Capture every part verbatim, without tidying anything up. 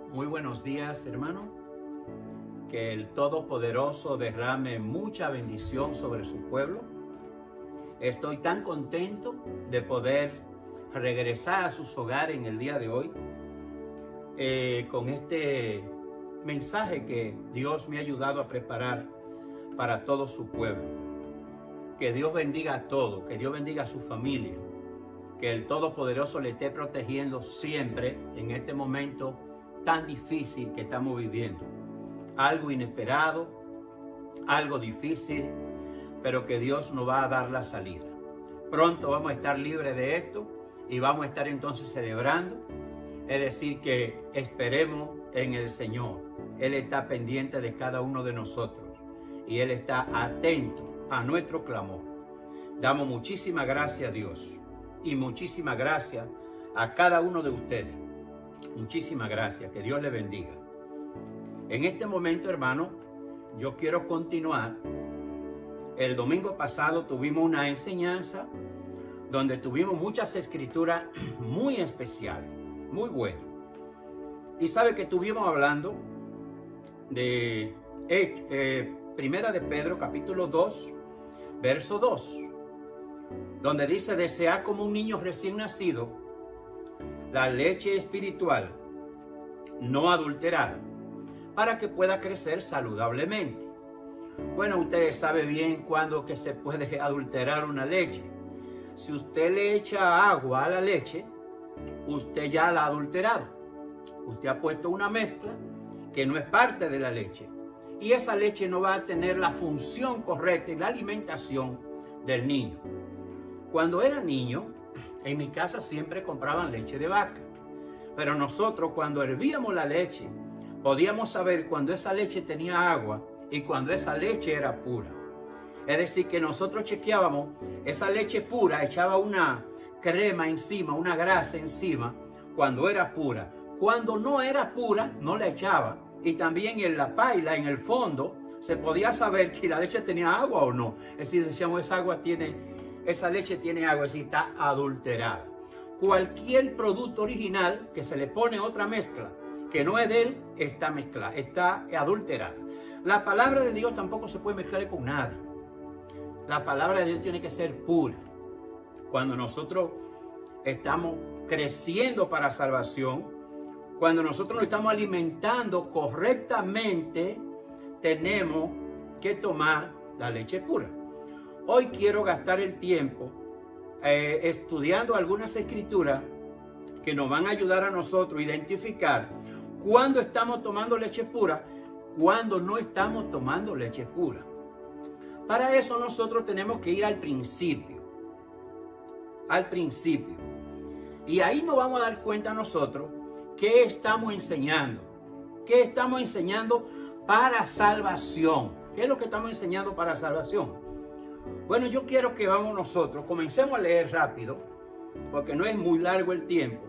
Muy buenos días, hermano. Que el Todopoderoso derrame mucha bendición sobre su pueblo. Estoy tan contento de poder regresar a sus hogares en el día de hoy eh, con este mensaje que Dios me ha ayudado a preparar para todo su pueblo. Que Dios bendiga a todos, que Dios bendiga a su familia, que el Todopoderoso le esté protegiendo siempre en este momento tan difícil que estamos viviendo. Algo inesperado, algo difícil, pero que Dios nos va a dar la salida. Pronto vamos a estar libres de esto y vamos a estar entonces celebrando. Es decir, que esperemos en el Señor. Él está pendiente de cada uno de nosotros y Él está atento a nuestro clamor. Damos muchísimas gracias a Dios y muchísimas gracias a cada uno de ustedes. Muchísimas gracias, que Dios les bendiga. En este momento, hermano, yo quiero continuar. El domingo pasado tuvimos una enseñanza donde tuvimos muchas escrituras muy especiales, muy buenas. Y sabe que estuvimos hablando de eh, eh, Primera de Pedro, capítulo dos, verso dos, donde dice: desear como un niño recién nacido la leche espiritual no adulterada, para que pueda crecer saludablemente. Bueno, ustedes saben bien cuándo que se puede adulterar una leche. Si usted le echa agua a la leche, usted ya la ha adulterado. Usted ha puesto una mezcla que no es parte de la leche. Y esa leche no va a tener la función correcta y la alimentación del niño. Cuando era niño, en mi casa siempre compraban leche de vaca. Pero nosotros, cuando hervíamos la leche, podíamos saber cuando esa leche tenía agua y cuando esa leche era pura. Es decir, que nosotros chequeábamos esa leche pura, echaba una crema encima, una grasa encima, cuando era pura. Cuando no era pura, no la echaba. Y también en la paila, en el fondo, se podía saber que la leche tenía agua o no. Es decir, decíamos, esa agua tiene, esa leche tiene agua, es decir, está adulterada. Cualquier producto original que se le pone otra mezcla que no es de él, está mezclada, está adulterada. La palabra de Dios tampoco se puede mezclar con nada. La palabra de Dios tiene que ser pura. Cuando nosotros estamos creciendo para salvación, cuando nosotros nos estamos alimentando correctamente, tenemos que tomar la leche pura. Hoy quiero gastar el tiempo eh, estudiando algunas escrituras que nos van a ayudar a nosotros a identificar cuándo estamos tomando leche pura, cuándo no estamos tomando leche pura. Para eso nosotros tenemos que ir al principio, al principio. Y ahí nos vamos a dar cuenta nosotros qué estamos enseñando, qué estamos enseñando para salvación. ¿Qué es lo que estamos enseñando para salvación? Bueno, yo quiero que vamos nosotros, comencemos a leer rápido, porque no es muy largo el tiempo,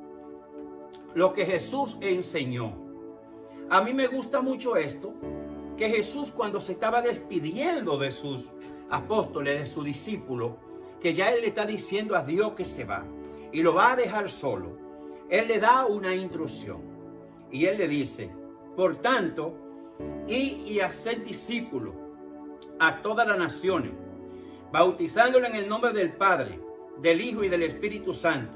lo que Jesús enseñó. A mí me gusta mucho esto, que Jesús, cuando se estaba despidiendo de sus apóstoles, de sus discípulos, que ya Él le está diciendo a Dios que se va y lo va a dejar solo, Él le da una instrucción y Él le dice: por tanto, id y haced discípulos a todas las naciones, bautizándolos en el nombre del Padre, del Hijo y del Espíritu Santo.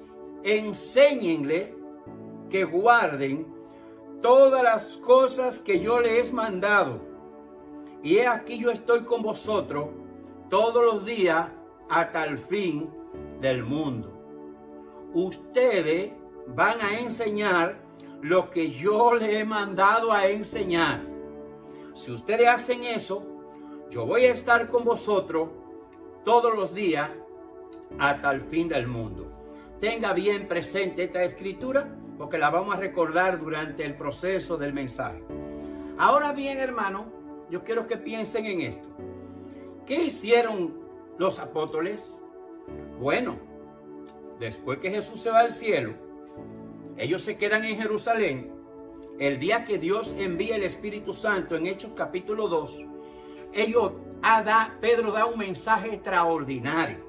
Enséñenle que guarden todas las cosas que yo les he mandado. Y he aquí yo estoy con vosotros todos los días hasta el fin del mundo. Ustedes van a enseñar lo que yo les he mandado a enseñar. Si ustedes hacen eso, yo voy a estar con vosotros todos los días hasta el fin del mundo. Tenga bien presente esta escritura, porque la vamos a recordar durante el proceso del mensaje. Ahora bien, hermano, yo quiero que piensen en esto. ¿Qué hicieron los apóstoles? Bueno, después que Jesús se va al cielo, ellos se quedan en Jerusalén. El día que Dios envía el Espíritu Santo, en Hechos capítulo dos, ellos, a da, Pedro da un mensaje extraordinario.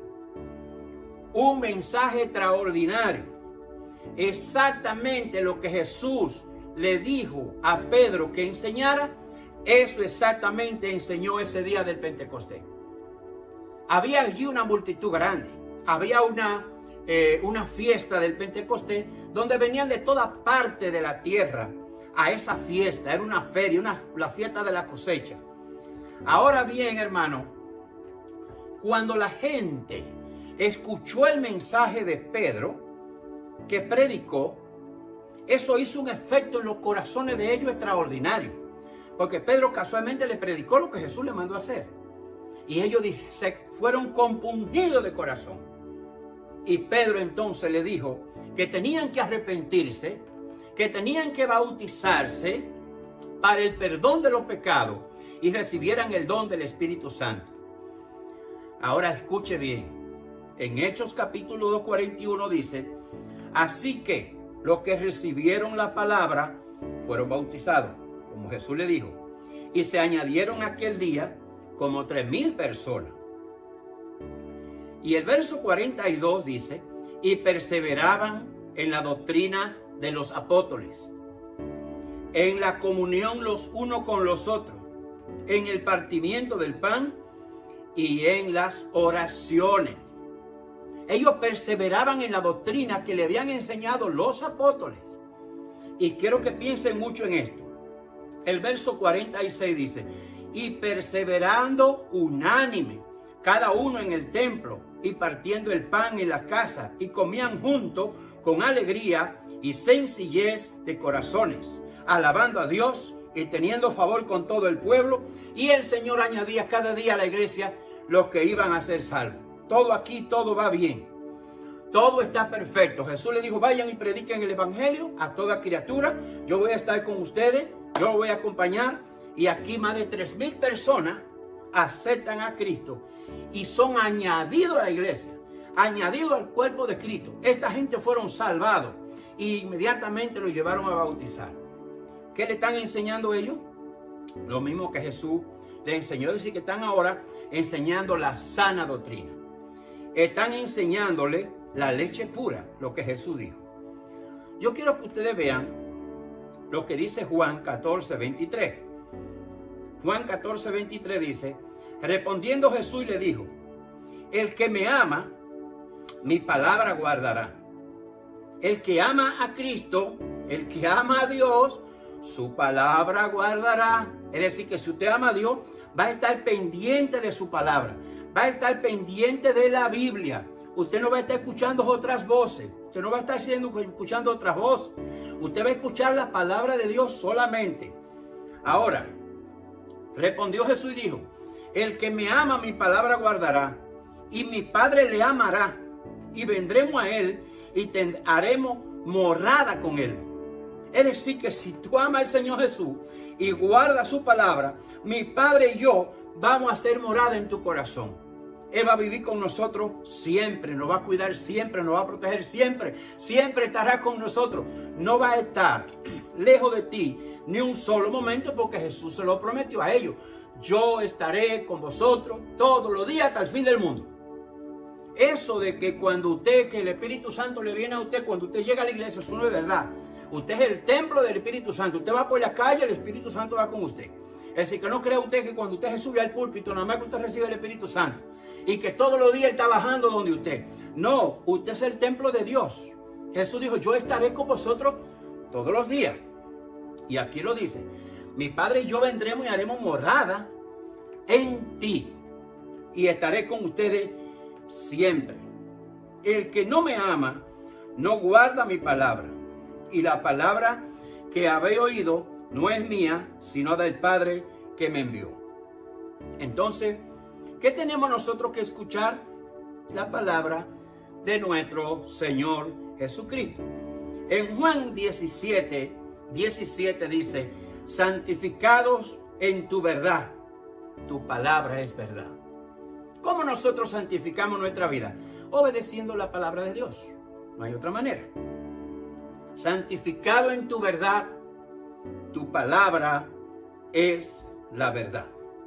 Un mensaje extraordinario. Exactamente lo que Jesús le dijo a Pedro que enseñara, eso exactamente enseñó ese día del Pentecostés. Había allí una multitud grande, había una, eh, una fiesta del Pentecostés donde venían de toda parte de la tierra a esa fiesta. Era una feria, una, la fiesta de la cosecha. Ahora bien, hermano, cuando la gente escuchó el mensaje de Pedro que predicó, eso hizo un efecto en los corazones de ellos extraordinario, porque Pedro casualmente le predicó lo que Jesús le mandó a hacer, y ellos se fueron compungidos de corazón. Y Pedro entonces le dijo que tenían que arrepentirse, que tenían que bautizarse para el perdón de los pecados y recibieran el don del Espíritu Santo. Ahora escuche bien, en Hechos capítulo dos, cuarenta y uno dice, así que los que recibieron la palabra fueron bautizados, como Jesús le dijo, y se añadieron aquel día como tres mil personas. Y el verso cuarenta y dos dice, y perseveraban en la doctrina de los apóstoles, en la comunión los unos con los otros, en el partimiento del pan y en las oraciones. Ellos perseveraban en la doctrina que le habían enseñado los apóstoles. Y quiero que piensen mucho en esto. El verso cuarenta y seis dice, y perseverando unánime, cada uno en el templo, y partiendo el pan en las casas, y comían juntos con alegría y sencillez de corazones, alabando a Dios y teniendo favor con todo el pueblo. Y el Señor añadía cada día a la iglesia los que iban a ser salvos. Todo aquí, todo va bien. Todo está perfecto. Jesús le dijo, vayan y prediquen el evangelio a toda criatura. Yo voy a estar con ustedes, yo los voy a acompañar. Y aquí más de tres mil personas aceptan a Cristo y son añadidos a la iglesia, añadidos al cuerpo de Cristo. Esta gente fueron salvados e inmediatamente los llevaron a bautizar. ¿Qué le están enseñando ellos? Lo mismo que Jesús le enseñó. Es decir, que están ahora enseñando la sana doctrina. Están enseñándole la leche pura, lo que Jesús dijo. Yo quiero que ustedes vean lo que dice Juan catorce, veintitrés. Juan catorce, veintitrés dice, respondiendo Jesús le dijo, el que me ama, mi palabra guardará. El que ama a Cristo, el que ama a Dios, su palabra guardará. Es decir, que si usted ama a Dios, va a estar pendiente de su palabra, va a estar pendiente de la Biblia. Usted no va a estar escuchando otras voces, usted no va a estar siendo, escuchando otras voces. Usted va a escuchar la palabra de Dios solamente. Ahora, respondió Jesús y dijo, el que me ama, mi palabra guardará, y mi Padre le amará, y vendremos a él y haremos morada con él. Es decir, que si tú amas al Señor Jesús y guardas su palabra, mi Padre y yo vamos a hacer morada en tu corazón. Él va a vivir con nosotros siempre, nos va a cuidar siempre, nos va a proteger siempre, siempre estará con nosotros. No va a estar lejos de ti ni un solo momento, porque Jesús se lo prometió a ellos. Yo estaré con vosotros todos los días hasta el fin del mundo. Eso de que cuando usted, que el Espíritu Santo le viene a usted, cuando usted llega a la iglesia, eso no es verdad. Usted es el templo del Espíritu Santo. Usted va por la calle, el Espíritu Santo va con usted. Es decir, que no crea usted que cuando usted se sube al púlpito, nada más que usted recibe el Espíritu Santo y que todos los días Él está bajando donde usted. No, usted es el templo de Dios. Jesús dijo, yo estaré con vosotros todos los días. Y aquí lo dice, mi Padre y yo vendremos y haremos morada en ti y estaré con ustedes siempre. El que no me ama, no guarda mi palabra. Y la palabra que habéis oído no es mía, sino del Padre que me envió. Entonces, ¿qué tenemos nosotros que escuchar? La palabra de nuestro Señor Jesucristo. En Juan diecisiete, diecisiete dice, santificados en tu verdad, tu palabra es verdad. ¿Cómo nosotros santificamos nuestra vida? Obedeciendo la palabra de Dios. No hay otra manera. Santificado en tu verdad, tu palabra es la verdad.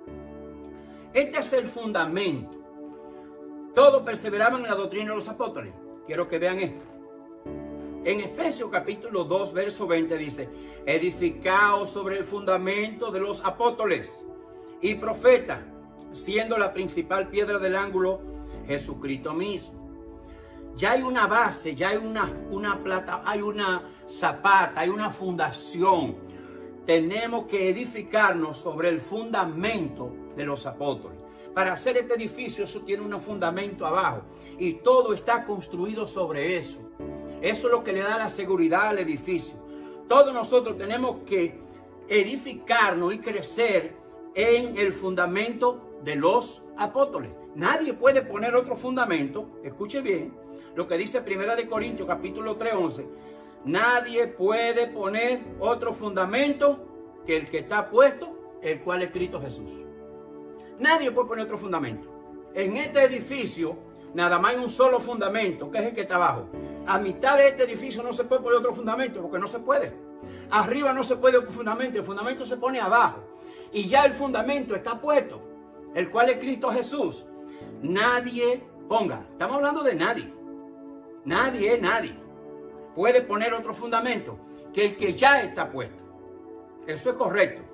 Este es el fundamento. Todos perseveraban en la doctrina de los apóstoles. Quiero que vean esto. En Efesios capítulo dos, verso veinte dice, edificaos sobre el fundamento de los apóstoles y profetas, siendo la principal piedra del ángulo Jesucristo mismo. Ya hay una base, ya hay una, una plata, hay una zapata, hay una fundación. Tenemos que edificarnos sobre el fundamento de los apóstoles. Para hacer este edificio, eso tiene un fundamento abajo y todo está construido sobre eso. Eso es lo que le da la seguridad al edificio. Todos nosotros tenemos que edificarnos y crecer en el fundamento de los apóstoles. Nadie puede poner otro fundamento. Escuche bien lo que dice Primera de Corintios capítulo tres, once. Nadie puede poner otro fundamento que el que está puesto, el cual es Cristo Jesús. Nadie puede poner otro fundamento. En este edificio nada más hay un solo fundamento, que es el que está abajo. A mitad de este edificio no se puede poner otro fundamento, porque no se puede. Arriba no se puede poner fundamento, el fundamento se pone abajo. Y ya el fundamento está puesto, el cual es Cristo Jesús. Nadie ponga, estamos hablando de nadie. Nadie, nadie puede poner otro fundamento que el que ya está puesto. Eso es correcto.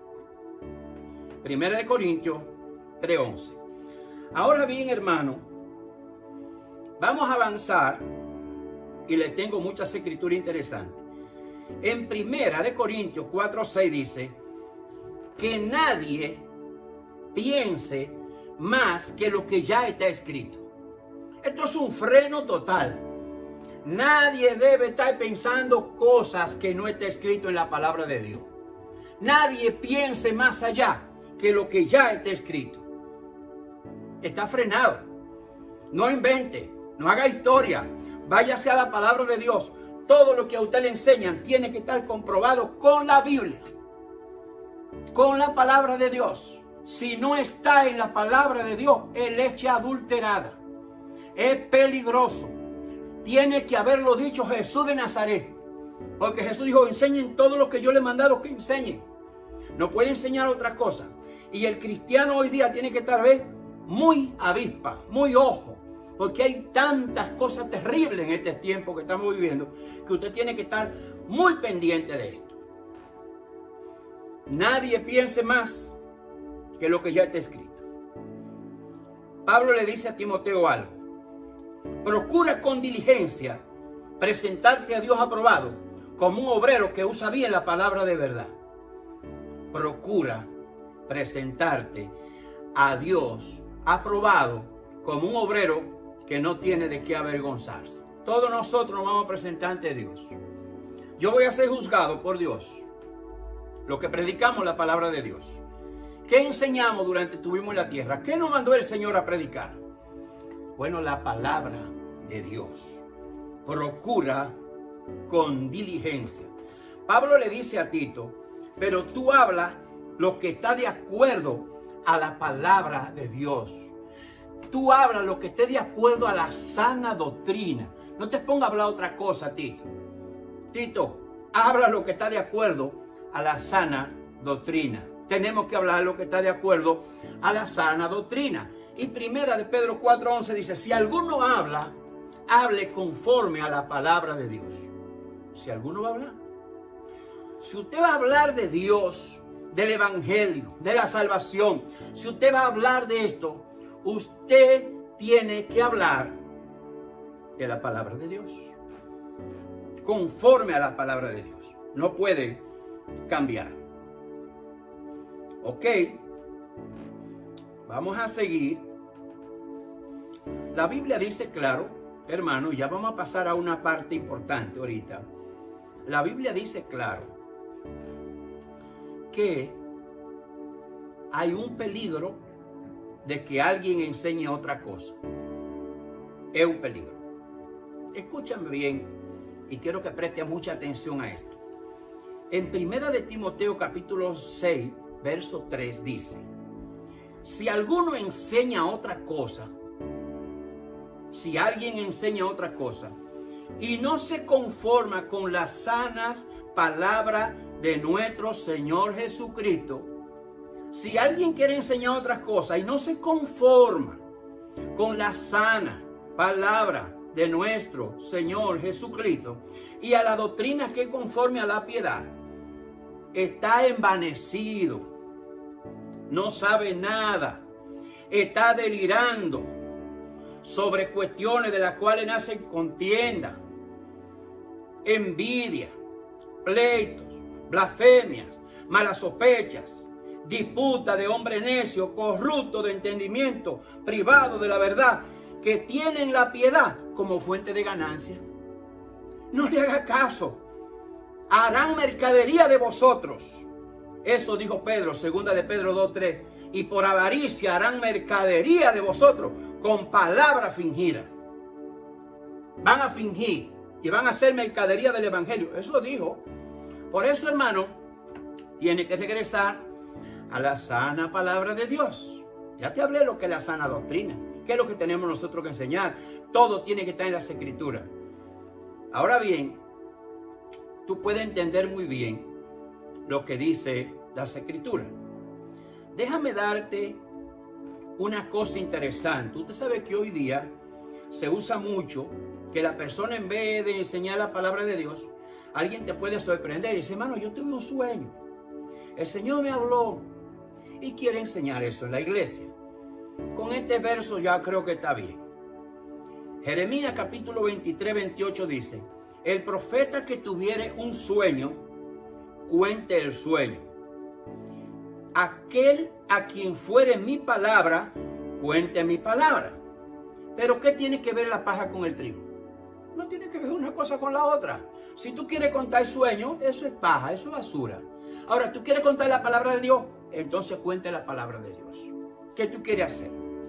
Primera de Corintios tres, once. Ahora bien, hermano, vamos a avanzar y les tengo muchas escrituras interesantes. En Primera de Corintios cuatro, seis dice que nadie piense más que lo que ya está escrito. Esto es un freno total. Nadie debe estar pensando cosas que no está escrito en la palabra de Dios. Nadie piense más allá que lo que ya está escrito. Está frenado. No invente, no haga historia. Váyase a la palabra de Dios. Todo lo que a usted le enseñan tiene que estar comprobado con la Biblia, con la palabra de Dios. Si no está en la palabra de Dios, es leche adulterada. Es peligroso. Tiene que haberlo dicho Jesús de Nazaret. Porque Jesús dijo, enseñen todo lo que yo les he mandado que enseñen. No puede enseñar otras cosas. Y el cristiano hoy día tiene que estar ¿ves? muy avispa, muy ojo. Porque hay tantas cosas terribles en este tiempo que estamos viviendo que usted tiene que estar muy pendiente de esto. Nadie piense más que lo que ya está escrito. Pablo le dice a Timoteo algo. Procura con diligencia presentarte a Dios aprobado como un obrero que usa bien la palabra de verdad. Procura presentarte a Dios aprobado como un obrero que no tiene de qué avergonzarse. Todos nosotros nos vamos a presentar ante Dios. Yo voy a ser juzgado por Dios. Lo que predicamos la palabra de Dios. ¿Qué enseñamos durante estuvimos en la tierra? ¿Qué nos mandó el Señor a predicar? Bueno, la palabra de Dios. Procura con diligencia. Pablo le dice a Tito, pero tú hablas lo que está de acuerdo a la palabra de Dios. Tú hablas lo que esté de acuerdo a la sana doctrina. No te pongas a hablar otra cosa, Tito. Tito, habla lo que está de acuerdo a la sana doctrina. Tenemos que hablar lo que está de acuerdo a la sana doctrina. Y primera de Pedro cuatro, once dice, si alguno habla, hable conforme a la palabra de Dios. Si alguno va a hablar. Si usted va a hablar de Dios, del evangelio, de la salvación, si usted va a hablar de esto, usted tiene que hablar de la palabra de Dios. Conforme a la palabra de Dios. No puede cambiar. Ok. Vamos a seguir. La Biblia dice claro, hermano, ya vamos a pasar a una parte importante ahorita. La Biblia dice claro que hay un peligro de que alguien enseñe otra cosa. Es un peligro. Escúchame bien y quiero que preste mucha atención a esto. En Primera de Timoteo capítulo seis, verso tres dice, si alguno enseña otra cosa, si alguien enseña otra cosa y no se conforma con las sanas palabras de nuestro Señor Jesucristo, si alguien quiere enseñar otras cosas y no se conforma con la sana palabra de nuestro Señor Jesucristo y a la doctrina que conforme a la piedad está envanecido, no sabe nada, está delirando sobre cuestiones de las cuales nacen contienda, envidia, pleitos, blasfemias, malas sospechas, disputa de hombre necio, corrupto de entendimiento, privado de la verdad, que tienen la piedad como fuente de ganancia. No le haga caso. Harán mercadería de vosotros. Eso dijo Pedro, segunda de Pedro dos tres. Y por avaricia harán mercadería de vosotros con palabras fingidas. Van a fingir y van a hacer mercadería del evangelio. Eso dijo. Por eso, hermano, tiene que regresar a la sana palabra de Dios. Ya te hablé lo que es la sana doctrina. ¿Qué es lo que tenemos nosotros que enseñar? Todo tiene que estar en las escrituras. Ahora bien, tú puedes entender muy bien lo que dice las escrituras. Déjame darte una cosa interesante. Usted sabe que hoy día se usa mucho que la persona, en vez de enseñar la palabra de Dios, alguien te puede sorprender y dice: hermano, yo tuve un sueño, el Señor me habló, y quiere enseñar eso en la iglesia. Con este verso ya creo que está bien. Jeremías capítulo veintitrés, veintiocho dice: el profeta que tuviere un sueño, cuente el sueño. Aquel a quien fuere mi palabra, cuente mi palabra. Pero ¿qué tiene que ver la paja con el trigo? No tiene que ver una cosa con la otra. Si tú quieres contar sueño, eso es paja, eso es basura. Ahora, tú quieres contar la palabra de Dios, entonces cuente la palabra de Dios. ¿Qué tú quieres hacer?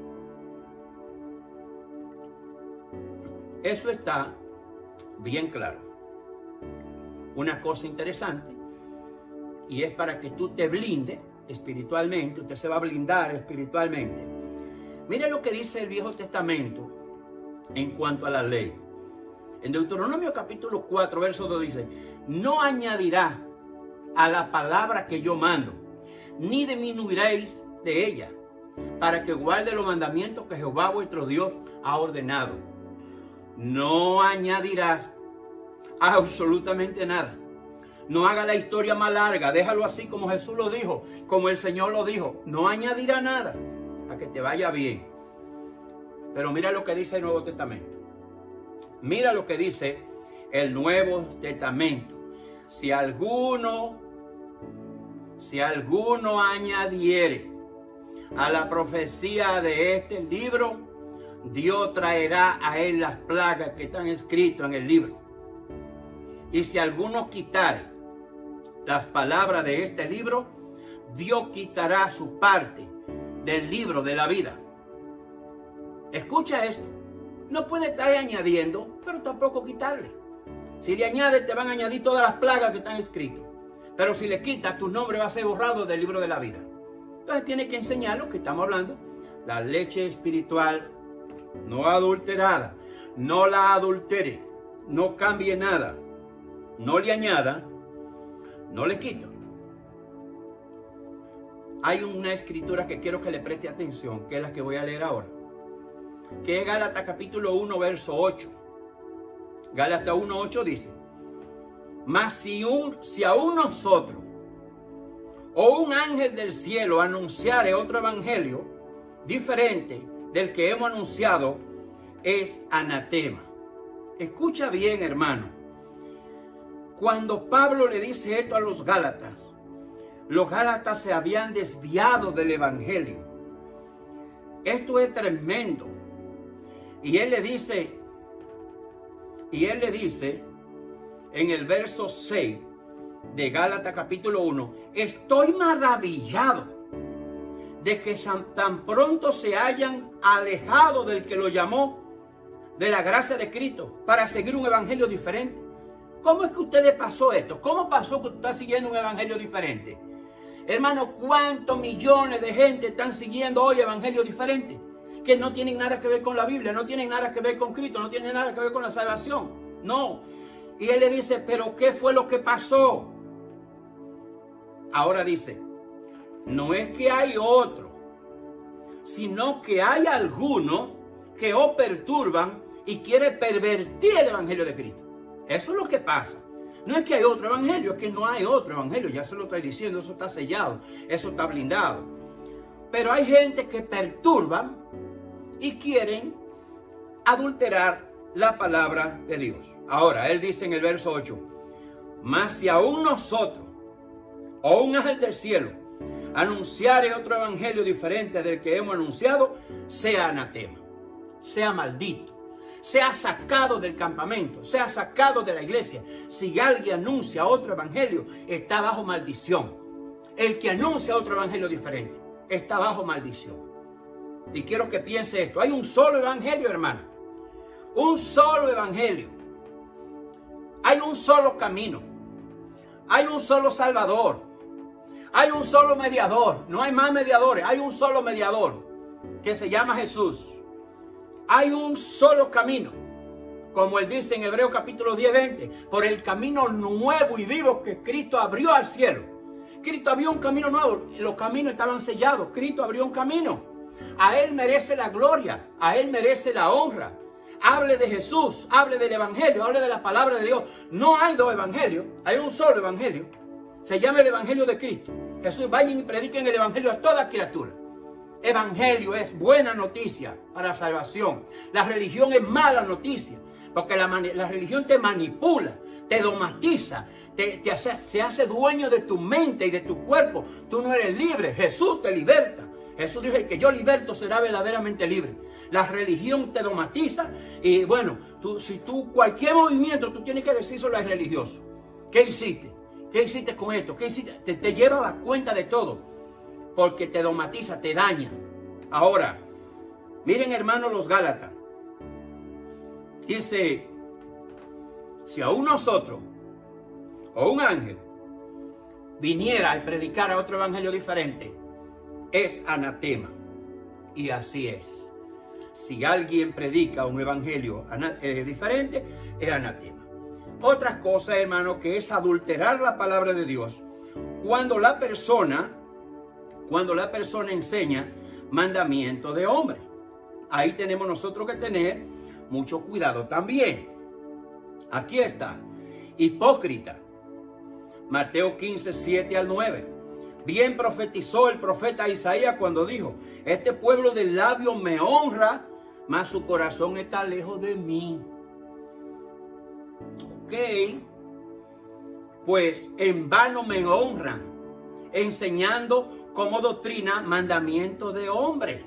Eso está bien claro. Una cosa interesante, y es para que tú te blindes espiritualmente. Usted se va a blindar espiritualmente. Mire lo que dice el Viejo Testamento en cuanto a la ley. En Deuteronomio capítulo cuatro, verso dos dice: no añadirá a la palabra que yo mando, ni disminuiréis de ella, para que guarde los mandamientos que Jehová vuestro Dios ha ordenado. No añadirás absolutamente nada. No haga la historia más larga, déjalo así como Jesús lo dijo, como el Señor lo dijo. No añadirá nada, para que te vaya bien. Pero mira lo que dice el Nuevo Testamento. Mira lo que dice el Nuevo Testamento. Si alguno, si alguno añadiere a la profecía de este libro, Dios traerá a él las plagas que están escritas en el libro. Y si alguno quitare las palabras de este libro, Dios quitará su parte del libro de la vida. Escucha esto. No puede estar añadiendo, pero tampoco quitarle. Si le añades, te van a añadir todas las plagas que están escritas. Pero si le quitas, tu nombre va a ser borrado del libro de la vida. Entonces tiene que enseñar lo que estamos hablando. La leche espiritual no adulterada. No la adultere. No cambie nada. No le añada. No le quito. Hay una escritura que quiero que le preste atención, que es la que voy a leer ahora. Que es Gálatas capítulo uno, verso ocho. Gálatas uno, ocho dice: mas si, un, si aún nosotros o un ángel del cielo anunciare otro evangelio diferente del que hemos anunciado, es anatema. Escucha bien, hermano. Cuando Pablo le dice esto a los Gálatas, los Gálatas se habían desviado del evangelio. Esto es tremendo. Y él le dice, y él le dice en el verso seis de Gálatas capítulo uno: estoy maravillado de que tan pronto se hayan alejado del que lo llamó de la gracia de Cristo para seguir un evangelio diferente. ¿Cómo es que a usted le pasó esto? ¿Cómo pasó que usted está siguiendo un evangelio diferente? Hermano, ¿cuántos millones de gente están siguiendo hoy evangelios diferentes? Que no tienen nada que ver con la Biblia, no tienen nada que ver con Cristo, no tienen nada que ver con la salvación. No. Y él le dice: ¿pero qué fue lo que pasó? Ahora dice: no es que hay otro, sino que hay algunos que os perturban y quiere pervertir el evangelio de Cristo. Eso es lo que pasa. No es que hay otro evangelio, es que no hay otro evangelio. Ya se lo estoy diciendo, eso está sellado, eso está blindado. Pero hay gente que perturba y quieren adulterar la palabra de Dios. Ahora, él dice en el verso ocho, mas si aún nosotros, o un ángel del cielo, anunciare otro evangelio diferente del que hemos anunciado, sea anatema, sea maldito, sea sacado del campamento, sea sacado de la iglesia. Si alguien anuncia otro evangelio, está bajo maldición. El que anuncia otro evangelio diferente, está bajo maldición. Y quiero que piense esto. Hay un solo evangelio, hermano. Un solo evangelio. Hay un solo camino. Hay un solo Salvador. Hay un solo mediador. No hay más mediadores. Hay un solo mediador que se llama Jesús. Hay un solo camino. Como él dice en Hebreos capítulo diez, veinte. Por el camino nuevo y vivo que Cristo abrió al cielo. Cristo abrió un camino nuevo. Los caminos estaban sellados. Cristo abrió un camino. A Él merece la gloria. A Él merece la honra. Hable de Jesús. Hable del evangelio. Hable de la palabra de Dios. No hay dos evangelios. Hay un solo evangelio. Se llama el evangelio de Cristo. Jesús, vayan y prediquen el evangelio a toda criatura. Evangelio es buena noticia para salvación. La religión es mala noticia. Porque la, la religión te manipula, te domatiza, te, te hace, se hace dueño de tu mente y de tu cuerpo. Tú no eres libre. Jesús te liberta. Jesús dijo, el que yo liberto será verdaderamente libre. La religión te domatiza y bueno, tú, si tú cualquier movimiento, tú tienes que decir solo es religioso. ¿Qué hiciste? ¿Qué hiciste con esto? ¿Qué hiciste? Te, te lleva a la cuenta de todo. Porque te domatiza, te daña. Ahora, miren hermanos los Gálatas. Dice, si aún nosotros o un ángel viniera a predicar a otro evangelio diferente, es anatema. Y así es. Si alguien predica un evangelio eh, diferente, es anatema. Otra cosa, hermano, que es adulterar la palabra de Dios. Cuando la persona, cuando la persona enseña mandamiento de hombre. Ahí tenemos nosotros que tener mucho cuidado también. Aquí está. Hipócrita. Mateo quince, siete al nueve. Bien profetizó el profeta Isaías cuando dijo, este pueblo de labios me honra, mas su corazón está lejos de mí. Ok. Pues en vano me honran, enseñando como doctrina mandamiento de hombre.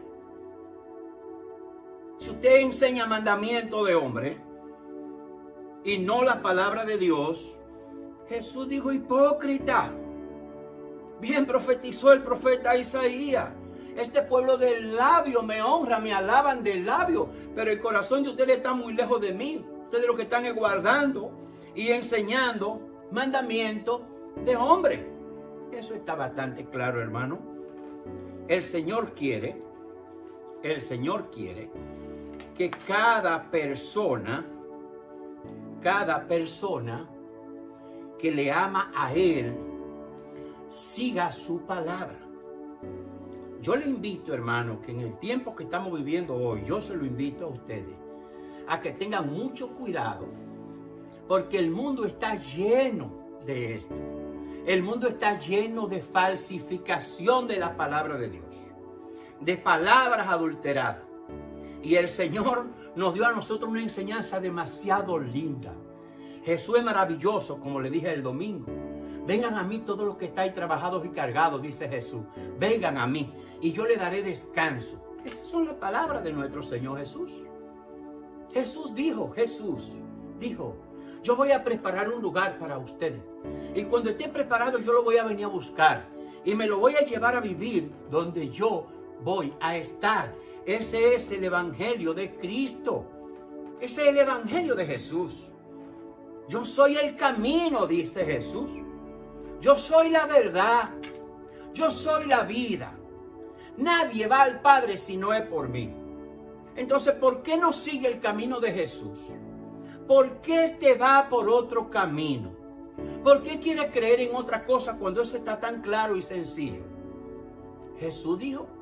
Si usted enseña mandamiento de hombre y no la palabra de Dios, Jesús dijo hipócrita. Bien profetizó el profeta Isaías. Este pueblo del labio me honra, me alaban del labio, pero el corazón de ustedes está muy lejos de mí. Ustedes lo que están es guardando y enseñando mandamiento de hombre. Eso está bastante claro, hermano. El Señor quiere, el Señor quiere que cada persona, cada persona que le ama a Él, siga su palabra. Yo le invito, hermano, que en el tiempo que estamos viviendo hoy, yo se lo invito a ustedes, a que tengan mucho cuidado, porque el mundo está lleno de esto. El mundo está lleno de falsificación de la palabra de Dios, de palabras adulteradas. Y el Señor nos dio a nosotros una enseñanza demasiado linda. Jesús es maravilloso, como le dije el domingo. Vengan a mí todos los que estáis trabajados y cargados, dice Jesús. Vengan a mí y yo les daré descanso. Esas son las palabras de nuestro Señor Jesús. Jesús dijo, Jesús dijo, yo voy a preparar un lugar para ustedes. Y cuando esté preparado yo lo voy a venir a buscar. Y me lo voy a llevar a vivir donde yo voy a estar. Ese es el evangelio de Cristo. Ese es el evangelio de Jesús. Yo soy el camino, dice Jesús. Yo soy la verdad. Yo soy la vida. Nadie va al Padre si no es por mí. Entonces, ¿por qué no sigue el camino de Jesús? ¿Por qué te va por otro camino? ¿Por qué quiere creer en otra cosa cuando eso está tan claro y sencillo? Jesús dijo,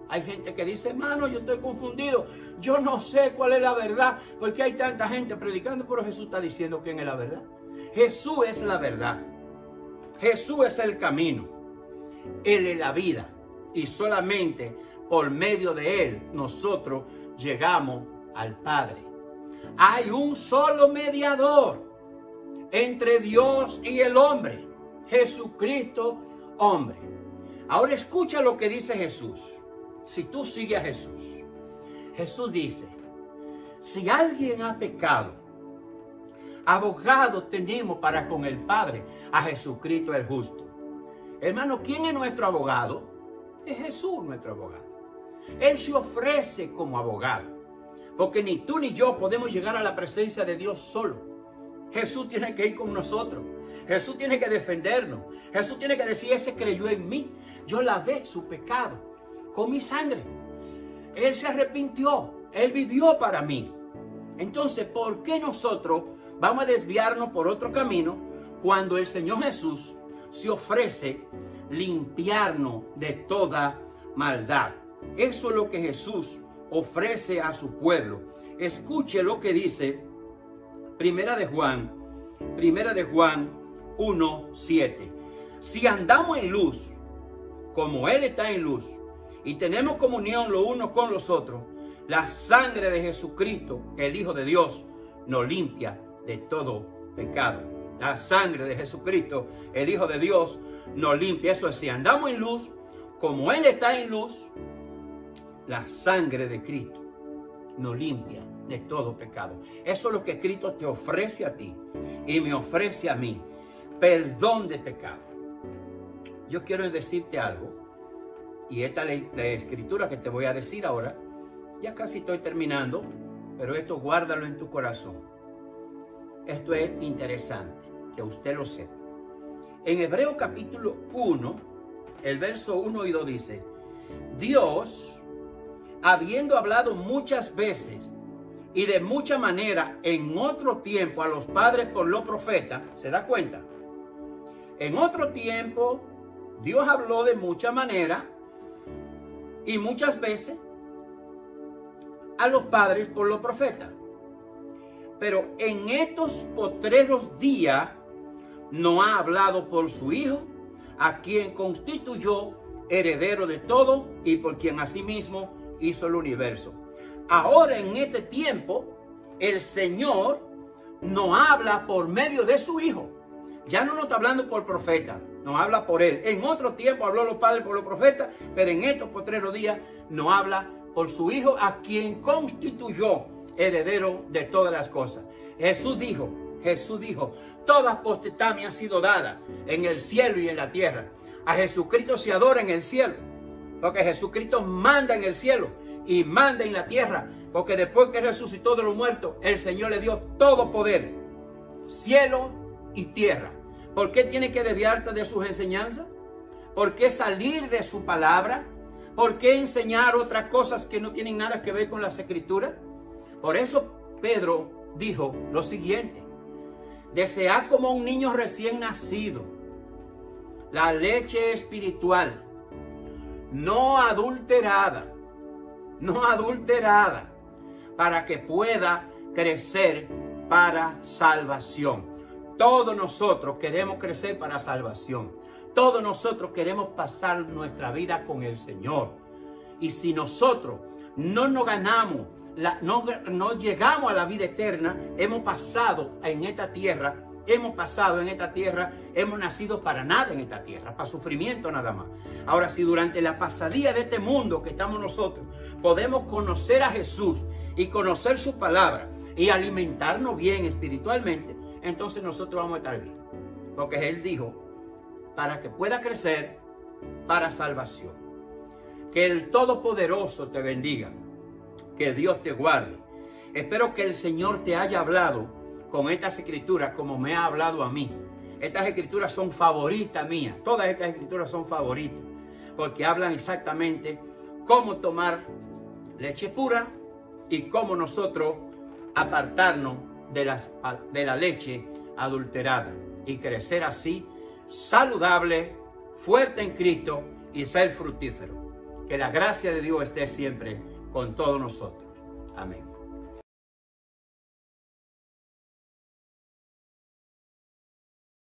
Hay gente que dice, hermano, yo estoy confundido. Yo no sé cuál es la verdad. Porque hay tanta gente predicando, pero Jesús está diciendo quién es la verdad. Jesús es la verdad. Jesús es el camino. Él es la vida. Y solamente por medio de Él nosotros llegamos al Padre. Hay un solo mediador entre Dios y el hombre. Jesucristo, hombre. Ahora escucha lo que dice Jesús. Si tú sigues a Jesús. Jesús dice, si alguien ha pecado, abogado tenemos para con el Padre, a Jesucristo el justo. Hermano, ¿quién es nuestro abogado? Es Jesús nuestro abogado. Él se ofrece como abogado. Porque ni tú ni yo podemos llegar a la presencia de Dios solo. Jesús tiene que ir con nosotros. Jesús tiene que defendernos. Jesús tiene que decir, ese creyó en mí. Yo lavé su pecado con mi sangre. Él se arrepintió. Él vivió para mí. Entonces, ¿por qué nosotros vamos a desviarnos por otro camino cuando el Señor Jesús se ofrece limpiarnos de toda maldad? Eso es lo que Jesús ofrece a su pueblo. Escuche lo que dice Primera de Juan, Primera de Juan uno, siete. Si andamos en luz, como Él está en luz, y tenemos comunión los unos con los otros, la sangre de Jesucristo, el Hijo de Dios, nos limpia de todo pecado. La sangre de Jesucristo, el Hijo de Dios, nos limpia. Eso es, si andamos en luz, como Él está en luz, la sangre de Cristo nos limpia de todo pecado. Eso es lo que Cristo te ofrece a ti y me ofrece a mí. Perdón de pecado. Yo quiero decirte algo, y esta es la escritura que te voy a decir ahora. Ya casi estoy terminando, pero esto guárdalo en tu corazón. Esto es interesante, que usted lo sepa. En Hebreos capítulo uno, el verso uno y dos dice, Dios, habiendo hablado muchas veces y de mucha manera en otro tiempo a los padres por los profetas, ¿se da cuenta? En otro tiempo, Dios habló de mucha manera y muchas veces a los padres por los profetas. Pero en estos postreros días no ha hablado por su Hijo, a quien constituyó heredero de todo y por quien asimismo hizo el universo. Ahora en este tiempo el Señor nos habla por medio de su Hijo. Ya no nos está hablando por profeta, nos habla por Él. En otro tiempo habló los padres por los profetas, pero en estos postreros días nos habla por su Hijo, a quien constituyó heredero de todas las cosas. Jesús dijo, Jesús dijo, toda potestad me ha sido dada en el cielo y en la tierra. A Jesucristo se adora en el cielo, porque Jesucristo manda en el cielo y manda en la tierra, porque después que resucitó de los muertos, el Señor le dio todo poder, cielo y tierra. ¿Por qué tiene que desviarte de sus enseñanzas? ¿Por qué salir de su palabra? ¿Por qué enseñar otras cosas que no tienen nada que ver con las Escrituras? Por eso Pedro dijo lo siguiente: desead como un niño recién nacido la leche espiritual, no adulterada, no adulterada, para que pueda crecer para salvación. Todos nosotros queremos crecer para salvación. Todos nosotros queremos pasar nuestra vida con el Señor. Y si nosotros no nos ganamos, la, no, no llegamos a la vida eterna, hemos pasado en esta tierra, hemos pasado en esta tierra, hemos nacido para nada en esta tierra, para sufrimiento nada más. Ahora, si durante la pasadía de este mundo que estamos nosotros, podemos conocer a Jesús y conocer su palabra y alimentarnos bien espiritualmente, entonces nosotros vamos a estar bien. Porque Él dijo, para que pueda crecer para salvación. Que el Todopoderoso te bendiga. Que Dios te guarde. Espero que el Señor te haya hablado con estas escrituras como me ha hablado a mí. Estas escrituras son favoritas mías. Todas estas escrituras son favoritas. Porque hablan exactamente cómo tomar leche pura y cómo nosotros apartarnos de, las, de la leche adulterada. Y crecer así saludable, fuerte en Cristo y ser fructífero. Que la gracia de Dios esté siempre con todos nosotros. Amén.